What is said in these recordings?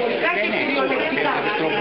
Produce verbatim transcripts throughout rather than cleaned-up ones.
μεταφορικά και κυριολεκτικά.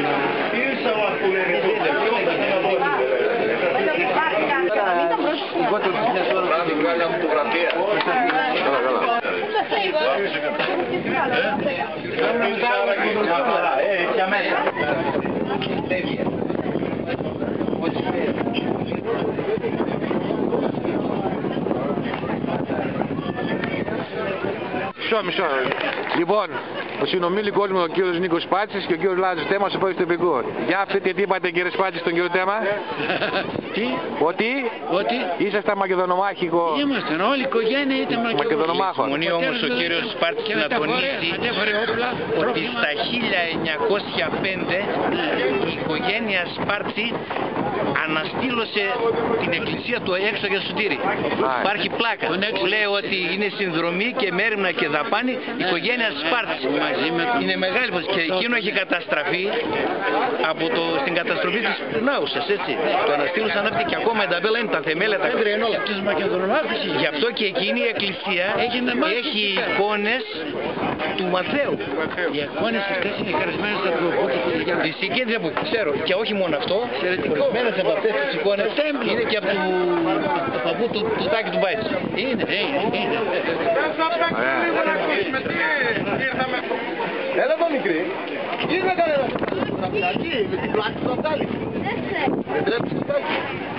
Μισό, μισό. Λοιπόν, ο συνομιλικός μου ο κύριος Νίκος Σπάτσης και ο κύριος Λάζος Τέμας από το Ιστοπικό. Για αυτές τι είπατε κύριε Σπάτση στον κύριο Τέμα? Τι? Ότι? Ότι? Ήσασταν μακεδονομάχικο. Ήμασταν, όλη η οικογένεια ήταν μακεδονομάχο. Συμφωνεί όμως ο κύριος Σπάρτης να τονίσει ότι στα χίλια εννιακόσια πέντε η οικογένεια Σπάρτη αναστήλωσε την εκκλησία του έξω για σωτήρι. Υπάρχει πλάκα που λέει ότι είναι συνδρομή και μέρημνα και δαπάνη η οικογένεια Σπάρτης. Είναι μεγάλη και εκείνο έχει καταστραφεί από το, στην καταστροφή της Νάουσας, έτσι. Το αναστήλωσαν αυτοί και ακόμα η ταμπέλα είναι τα θεμέλια, τα κρύα όλα. Γι' αυτό και εκείνη η εκκλησία έχει εικόνες του Μαθαίου. Οι εικόνες αυτές είναι χαρισμένες από το πούτο του Γιάννη. Τη συγκέντρια που ξέρω και όχι μόνο αυτό, ορισμένες από αυτές τις εικόνες είναι και από το παππού του Τάκη του Μπάιτς. Είναι, είναι, είναι. Έλα εδώ μικρή. Τι είναι κανένα. Εκεί, με την πλάτη του Αντάλη. Δεν τρέψει το τάκι.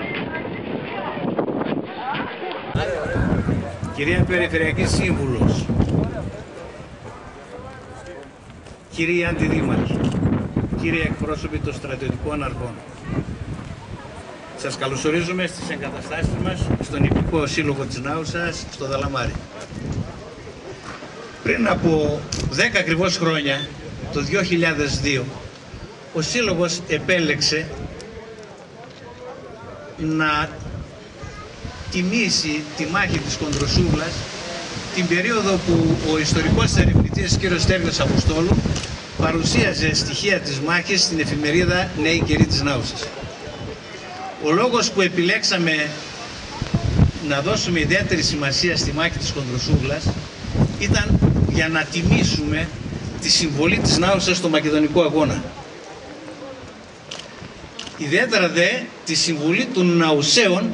Κυρία Περιφερειακή Σύμβουλος, κύριοι Αντιδήμαρχοι, κύριοι εκπρόσωποι των στρατιωτικών αρχών, σας καλωσορίζουμε στις εγκαταστάσεις μας στον Ιππικό Σύλλογο της Νάουσας, στο Δαλαμάρι. Πριν από δέκα ακριβώς χρόνια, το δύο χιλιάδες δύο, ο Σύλλογος επέλεξε να τιμήσει τη μάχη της Κοντροσούβλας την περίοδο που ο ιστορικός ερευνητής κ. Στέλιος Αποστόλου παρουσίαζε στοιχεία της μάχης στην εφημερίδα Νέοι Καιροί της Νάουσας. Ο λόγος που επιλέξαμε να δώσουμε ιδιαίτερη σημασία στη μάχη της Κοντροσούβλας ήταν για να τιμήσουμε τη συμβολή της Νάουσας στο Μακεδονικό Αγώνα. Ιδιαίτερα δε τη συμβολή των Ναουσαίων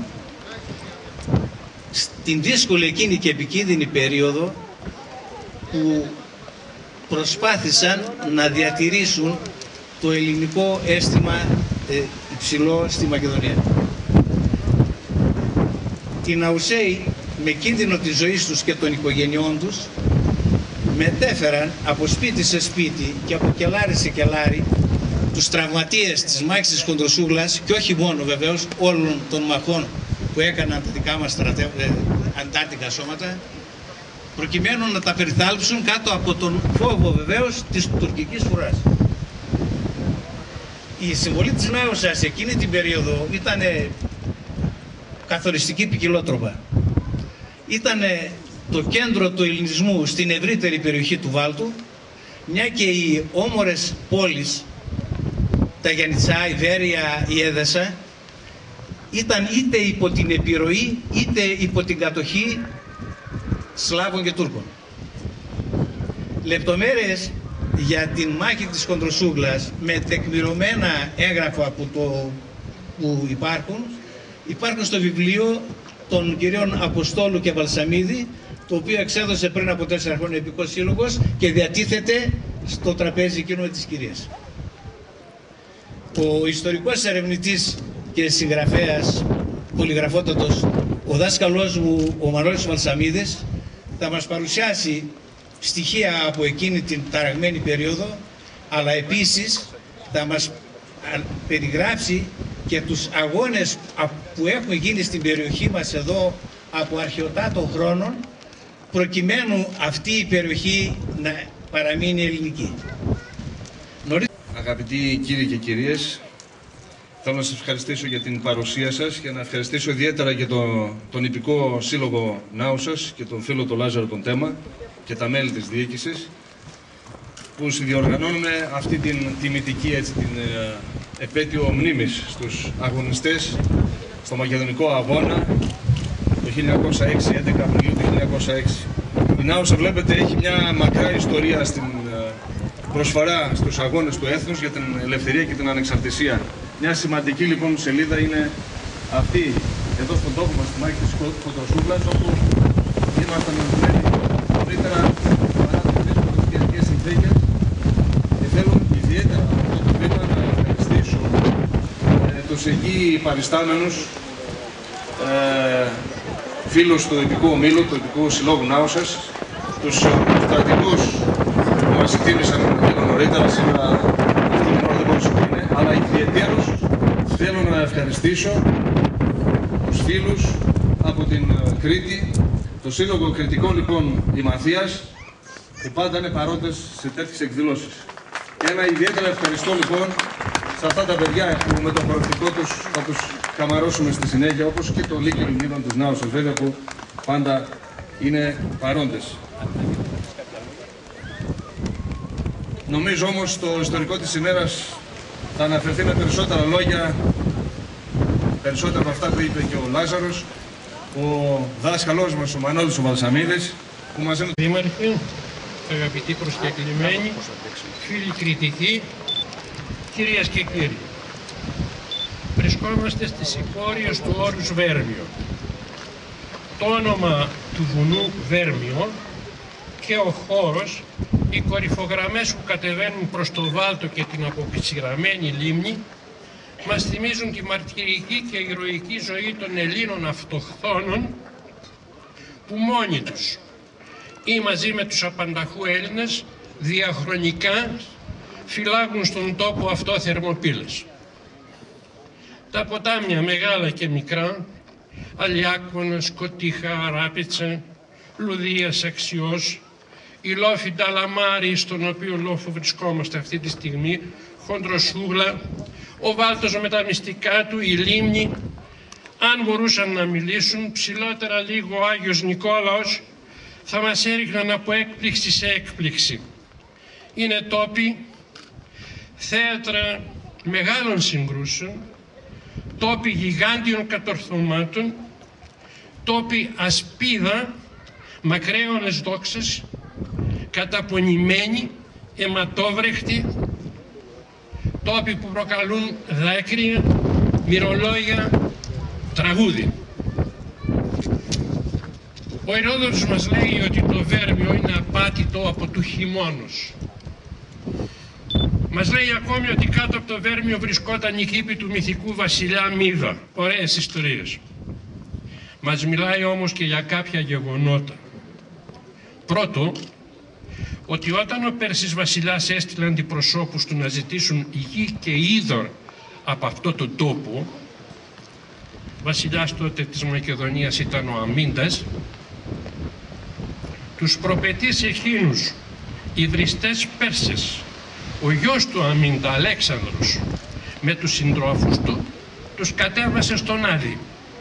στην δύσκολη εκείνη και επικίνδυνη περίοδο που προσπάθησαν να διατηρήσουν το ελληνικό αίσθημα ε, υψηλό στη Μακεδονία. Οι Ναουσαίοι με κίνδυνο της ζωής τους και των οικογενειών τους μετέφεραν από σπίτι σε σπίτι και από κελάρι σε κελάρι τους τραυματίες της μάχης της Κοντροσούβλας και όχι μόνο βεβαίως όλων των μαχών που έκαναν τα δικά μας στρατε... ε, αντάρτικα σώματα προκειμένου να τα περιθάλψουν κάτω από τον φόβο βεβαίως της τουρκικής φουράς. Η συμβολή της Νάουσας εκείνη την περίοδο ήταν καθοριστική ποικιλότροπα. Ήταν το κέντρο του ελληνισμού στην ευρύτερη περιοχή του Βάλτου, μια και οι όμορες πόλεις, τα Γιαννιτσά, η Βέρεια, η Έδεσα, ήταν είτε υπό την επιρροή είτε υπό την κατοχή Σλάβων και Τούρκων. Λεπτομέρειες για την μάχη της Κοντροσούβλας με τεκμηρωμένα έγγραφα που, το, που υπάρχουν υπάρχουν στο βιβλίο των κυρίων Αποστόλου και Βαλσαμίδη, το οποίο εξέδωσε πριν από τέσσερα χρόνια ο Ιππικός Σύλλογος και διατίθεται στο τραπέζι εκείνο με τις κυρίες. Ο ιστορικός ερευνητής και συγγραφέας πολυγραφότατος, ο δάσκαλός μου ο Μανώλης Βαλσαμίδης, θα μας παρουσιάσει στοιχεία από εκείνη την ταραγμένη περίοδο, αλλά επίσης θα μας περιγράψει και τους αγώνες που έχουν γίνει στην περιοχή μας εδώ από αρχαιοτάτων χρόνων, προκειμένου αυτή η περιοχή να παραμείνει ελληνική. Αγαπητοί κύριοι και κυρίες, θέλω να σας ευχαριστήσω για την παρουσία σας και να ευχαριστήσω ιδιαίτερα για το, τον Ιππικό Σύλλογο Νάουσας και τον φίλο τον Λάζαρο τον Τέμα και τα μέλη της διοίκησης που συνδιοργανώνουμε αυτή την τιμητική έτσι, την, ε, επέτειο μνήμης στους αγωνιστές στο Μακεδονικό Αγώνα το χίλια εννιακόσια έξι, έντεκα Απριλίου του χίλια εννιακόσια έξι. Η Νάουσα, βλέπετε, έχει μια μακρά ιστορία στην, προσφορά στους αγώνες του έθνους για την ελευθερία και την ανεξαρτησία. Μια σημαντική λοιπόν σελίδα είναι αυτή εδώ στον τόπο μας, στη μάχη της Κοντροσούβλας, όπου ήμασταν ενωμένοι νωρίτερα παρά τις δύσκολες καιρικές συνθήκες, και θέλω ιδιαίτερα από αυτό το βήμα να ευχαριστήσω ε, τους εκεί παριστάμενους ε, φίλους του Ειδικού Ομίλου, του Ειδικού Συλλόγου Νάουσας, τους στρατηγούς που μας εκτίμησαν λίγο νωρίτερα, σήμερα αυτή την ώρα δεν μπορούσα να είναι, αλλά ιδιαιτέρως θέλω να ευχαριστήσω τους φίλους από την Κρήτη, το Σύλλογο Κρητικών λοιπόν η Μαθίας, που πάντα είναι παρόντες σε τέτοιες εκδηλώσεις. Και ένα ιδιαίτερα ευχαριστώ λοιπόν σε αυτά τα παιδιά που με το προεκτικό τους θα τους καμαρώσουμε στη συνέχεια, όπως και το Λύκειο Ελληνίδων της Νάουσας βέβαια, που πάντα είναι παρόντες. Νομίζω όμως στο ιστορικό της ημέρας θα αναφερθεί με περισσότερα λόγια, περισσότερα από αυτά που είπε και ο Λάζαρος, ο δάσκαλός μας, ο Μανώλης ο Βαλσαμίδης, που μαζί με... Δήμαρχοι, αγαπητοί προσκεκλημένοι, φίλοι κριτικοί, κυρίες και κύριοι. Βρισκόμαστε στις υπόρειες του όρους Βέρμιο. Το όνομα του βουνού Βέρμιο και ο χώρος, οι κορυφογραμμές που κατεβαίνουν προς το Βάλτο και την αποπισιγραμμένη λίμνη, μας θυμίζουν τη μαρτυρική και ηρωική ζωή των Ελλήνων αυτοχθόνων, που μόνοι τους ή μαζί με τους απανταχού Έλληνες διαχρονικά φυλάγουν στον τόπο αυτό θερμοπύλες. Τα ποτάμια μεγάλα και μικρά, Αλιάκωνα, Σκοτίχα, Αράπιτσα, Λουδία, Αξιός, η λόφη Νταλαμάρη, στον οποίο λόφο βρισκόμαστε αυτή τη στιγμή, Χοντροσούγλα, ο Βάλτος με τα μυστικά του, η Λίμνη, αν μπορούσαν να μιλήσουν, ψηλότερα λίγο ο Άγιος Νικόλαος, θα μας έριχναν από έκπληξη σε έκπληξη. Είναι τόποι, θέατρα μεγάλων συγκρούσεων, τόποι γιγάντιων κατορθωμάτων, τόποι ασπίδα, μακραίωνες δόξες, καταπονημένοι, αιματόβρεχτοι, τόποι που προκαλούν δάκρυα, μυρολόγια, τραγούδι. Ο Ηρόδοτος μας λέει ότι το Βέρμιο είναι απάτητο από του χειμώνος. Μας λέει ακόμη ότι κάτω από το Βέρμιο βρισκόταν η κήπη του μυθικού βασιλιά Μίδα. Ωραίες ιστορίες. Μας μιλάει όμως και για κάποια γεγονότα. Πρώτο, ότι όταν ο Πέρσης βασιλιάς έστειλε αντιπροσώπους του να ζητήσουν γη και είδωρ από αυτό τον τόπο, βασιλιάς τότε της Μακεδονίας ήταν ο Αμίντας, τους προπετείς εκείνους ιδρυστές Πέρσες, ο γιος του Αμίντα, Αλέξανδρος, με τους συντρόφους του, τους κατέβασε στον Άδη.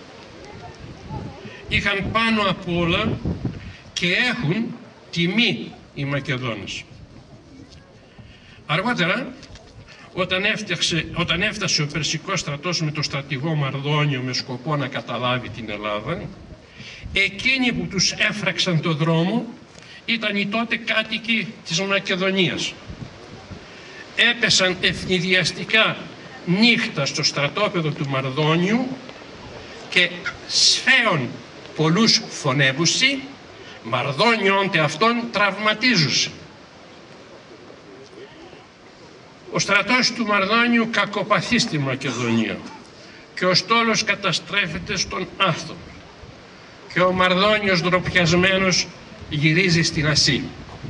Είχαν πάνω απ' όλα και έχουν τιμή οι Μακεδόνες. Αργότερα, όταν, έφταξε, όταν έφτασε ο Περσικός στρατός με το στρατηγό Μαρδόνιο με σκοπό να καταλάβει την Ελλάδα, εκείνοι που τους έφραξαν το δρόμο ήταν οι τότε κάτοικοι της Μακεδονίας. Έπεσαν ευνηδιαστικά νύχτα στο στρατόπεδο του Μαρδόνιου και σφαίων πολλούς φωνεύουσι, Μαρδόνιόντε αυτόν τραυματίζουσε. Ο στρατός του Μαρδόνιου κακοπαθεί στη Μακεδονία και ο στόλος καταστρέφεται στον Άθο και ο Μαρδόνιος ντροπιασμένος γυρίζει στην Ασία.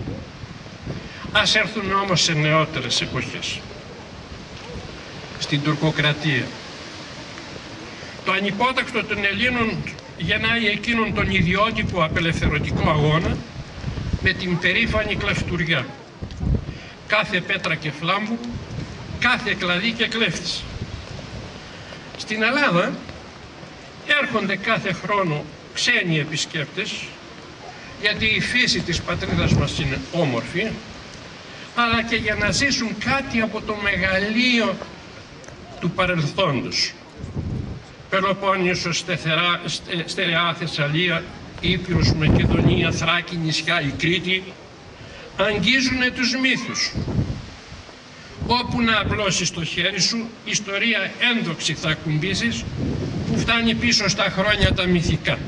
Ας έρθουν όμως σε νεότερες εποχές. Στην τουρκοκρατία. Το ανυπότακτο των Ελλήνων γεννάει εκείνον τον ιδιότυπο απελευθερωτικό αγώνα με την περήφανη κλεφτουριά. Κάθε πέτρα και φλάμβου, κάθε κλαδί και κλέφτης. Στην Ελλάδα έρχονται κάθε χρόνο ξένοι επισκέπτες, γιατί η φύση της πατρίδας μας είναι όμορφη, αλλά και για να ζήσουν κάτι από το μεγαλείο του παρελθόντος. Πελοπόννησος, Στεθερά, Στερεά, Θεσσαλία, Ήπειρος, Μακεδονία, Θράκη, νησιά, η Κρήτη, αγγίζουν τους μύθους. Όπου να απλώσεις το χέρι σου, ιστορία ένδοξη θα ακουμπήσεις, που φτάνει πίσω στα χρόνια τα μυθικά.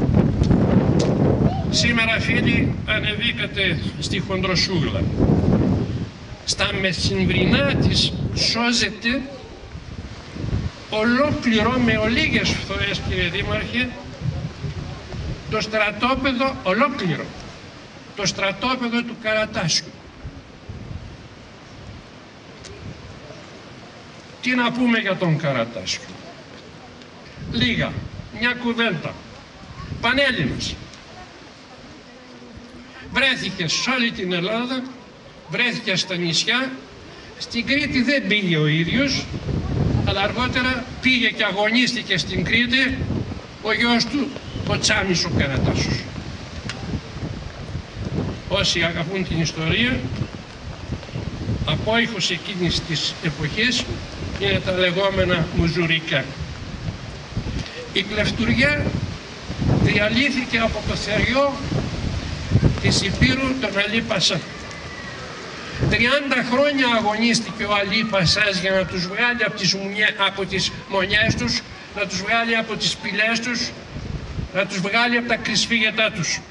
Σήμερα, φίλοι, ανεβήκατε στη χοντροσούγλα. Στα μεσημβρινά της σώζεται ολόκληρο, με ολίγες φθορές, κύριε Δήμαρχε, το στρατόπεδο ολόκληρο, το στρατόπεδο του Καρατάσιου. Τι να πούμε για τον Καρατάσιο? Λίγα, μια κουβέντα, πανέλληνας. Βρέθηκε σε όλη την Ελλάδα, βρέθηκε στα νησιά, στην Κρήτη δεν πήγε ο ίδιος, αλλά αργότερα πήγε και αγωνίστηκε στην Κρήτη ο γιος του, ο Τσάμις ο Καρατάσιος. Όσοι αγαπούν την ιστορία, απόϊχος εκείνης της εποχής είναι τα λεγόμενα μουζουρικά. Η κλεφτουριά διαλύθηκε από το θεριό της Υπήρου, τον Αλή Πασά. τριάντα χρόνια αγωνίστηκε ο Αλή Πασάς για να τους βγάλει από τις, μουνιέ, από τις μονιές τους, να τους βγάλει από τις σπηλιές τους, να τους βγάλει από τα κρυσφύγετά τους.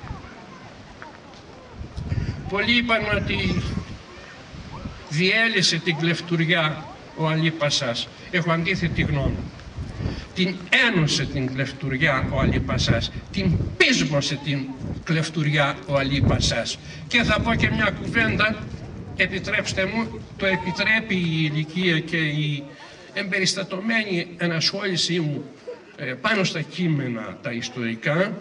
Πολλοί είπαν ότι διέλυσε την κλεφτουριά ο Αλή Πασάς. Έχω αντίθετη γνώμη. Την ένωσε την κλεφτουριά ο Αλή Πασάς, την πείσμωσε την κλεφτουριά ο Αλή Πασάς. Και θα πω και μια κουβέντα, επιτρέψτε μου, το επιτρέπει η ηλικία και η εμπεριστατωμένη ενασχόλησή μου ε, πάνω στα κείμενα τα ιστορικά.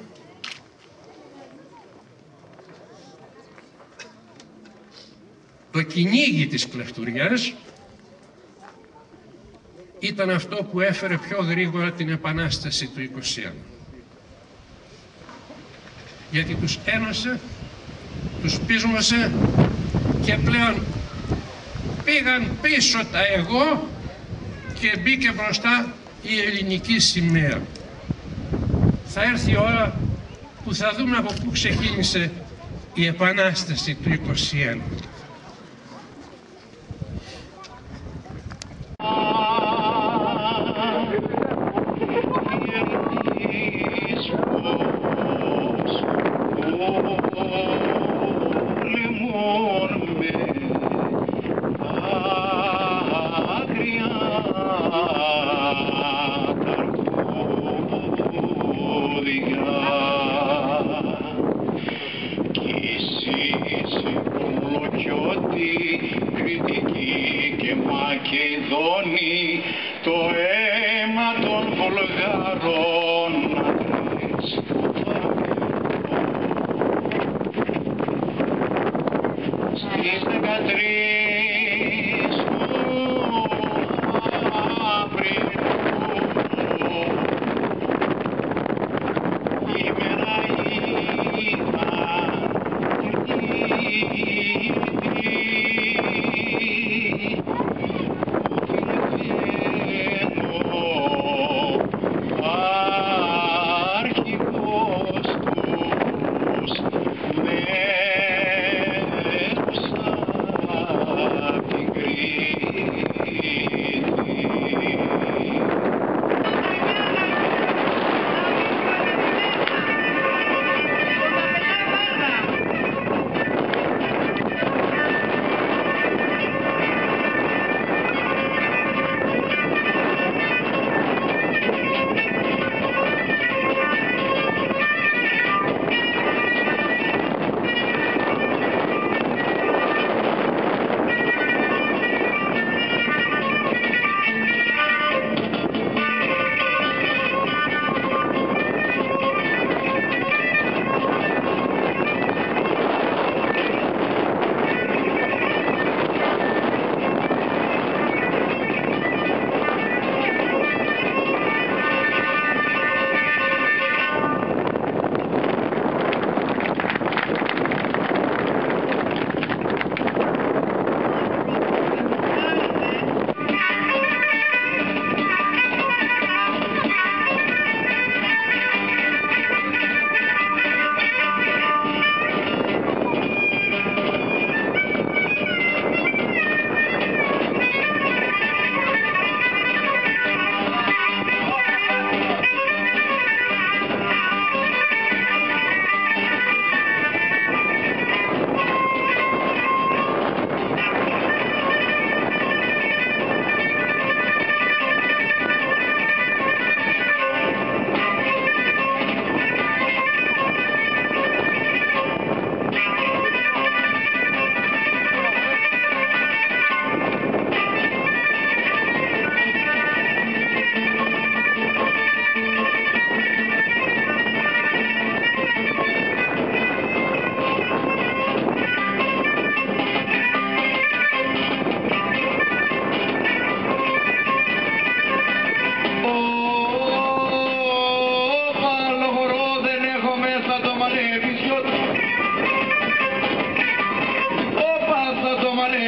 Το κυνήγι της κλεφτουριάς ήταν αυτό που έφερε πιο γρήγορα την Επανάσταση του είκοσι ένα. Γιατί τους ένωσε, τους πείσμωσε και πλέον πήγαν πίσω τα εγώ και μπήκε μπροστά η ελληνική σημαία. Θα έρθει η ώρα που θα δούμε από πού ξεκίνησε η Επανάσταση του είκοσι ένα. Το αίμα των Βουλγαρών στις δεκατρείς του Απριλίου ημέρα αρχικός τους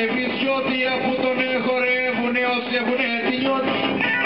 βυσιώτια που τον χορεύουνε όσοι έχουνε τη νιώτη.